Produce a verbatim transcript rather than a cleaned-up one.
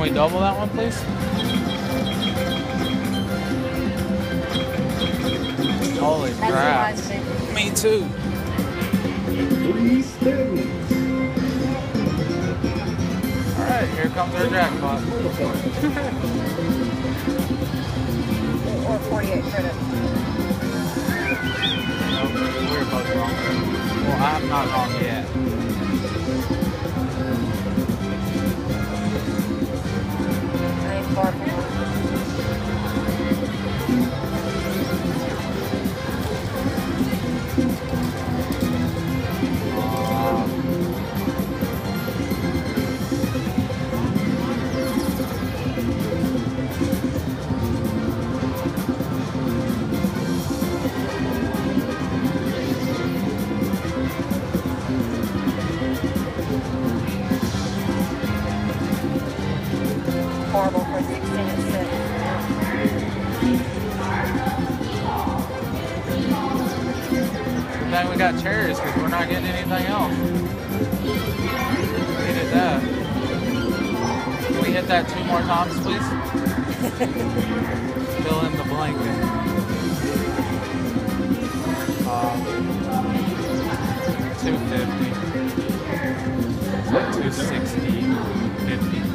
we double that one, please? Holy crap. Me too. Alright, here comes our jackpot. Or forty-eight credits. Nope, we were both wrong. Well, I'm not wrong yet. I ain't far from home. Horrible for sixteen and six. Good thing we got cherries because we're not getting anything else. We did that. Can we hit that two more times, please? Fill in the blank. Um, two fifty. two sixty. fifty.